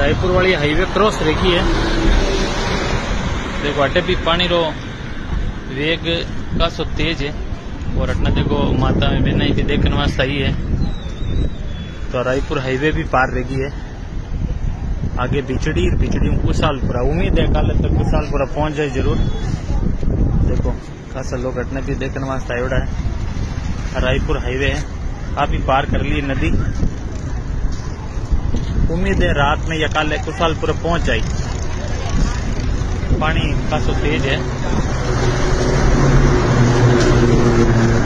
रायपुर वाली highway cross रखी है। देखो अटे भी पानी रो वेग का सो तेज है और अटना देखो माता में बिना भी देखने वास्ते ही है। तो रायपुर हाईवे भी पार रही है। आगे बिचड़ी कुशालपुरा, उम्मीद है कल तक कुशालपुरा पहुंच जाए जरूर। देखो खासा लोग अटने भी देखने वास्ते आयोड़ा है। रायपुर हाईवे है, काफी पार कर ली नदी। उम्मीद है रात में या कल कुशालपुरा पहुंच जाए। पानी खासा तेज है।